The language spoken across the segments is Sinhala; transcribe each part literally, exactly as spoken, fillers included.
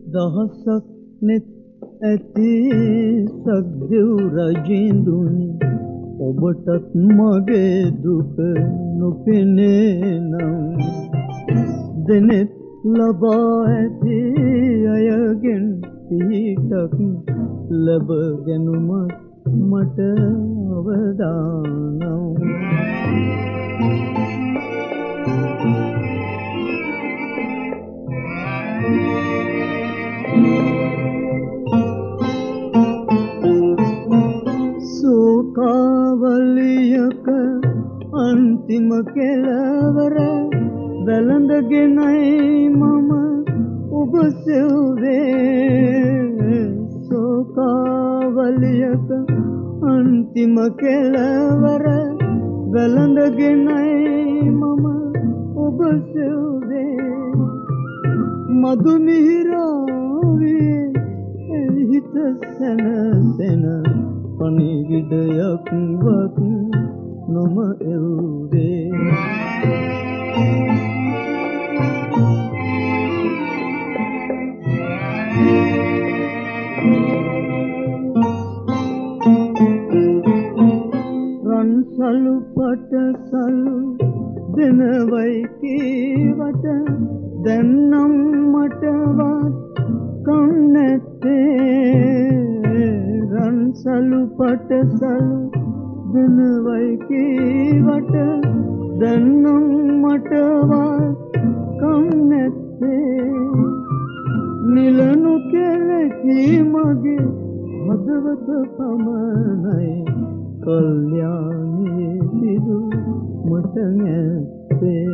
දහසක් නෙත් ඇති සක්දෙව් රජින්දුනි ඔබටත් මගේ දුක නොපෙනේ නම් දෙනෙත් ලබා ඇති අයගෙන් පිහිටක් ලැබගෙනුමත් මට අවදානම් සෝකාවලියක අන්තිම කෙළවර වැළඳගෙනයි මම ඔබ සෙව්වේ සෝකාවලියක අන්තිම කෙළවර වැළඳගෙනයි මම ඔබ සෙව්වේ මధుමිහිරාවේ හිත සැනසෙන පණිවිඩයක්වත් නොම එව්වේ රන්සලු පටසලු දෙනවයි කීවට දැන්නම් මටවත් කන් නැත්තේ රන්සලු පටසලු දෙනවයි කීවට දැන්නම් මටවත් කන් නැත්තේ නිලනු කෙලෙකි මගේ හදවත පමණයි කල්යාණී සිදු මට නැත්තේ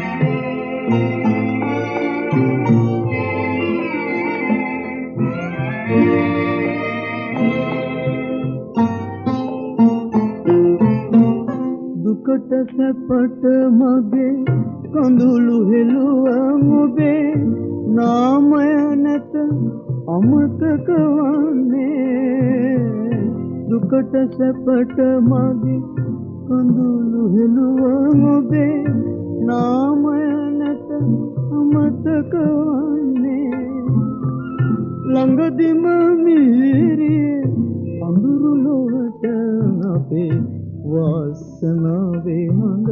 දුකට සැපට මගේ කඳුළු හෙළුවන් ඔබේ නාමය නැත අමතක වන්නේ දුකට සැපට මගේ කඳුළු හෙළුවන් ඔබේ නාමය නැත අමතක වන්නේ ළඟදිම මිහිරියේ අඳුරු ලොවට අපේ වාසනාවේ හඳ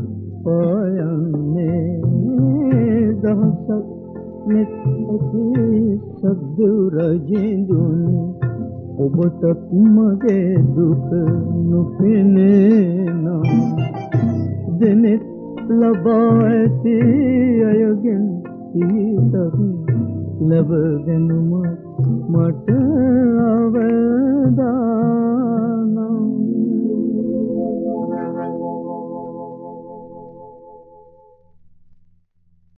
පායන්නේ දහසක් නෙත් ඇති සක්දෙව් රජින්දුනි ඔබටත් මගේ දුක නොපෙනේ නම් දෙනෙත් ලබා ඇති අයගෙන් පිහිටක් ලැබගෙනුම මට අවදා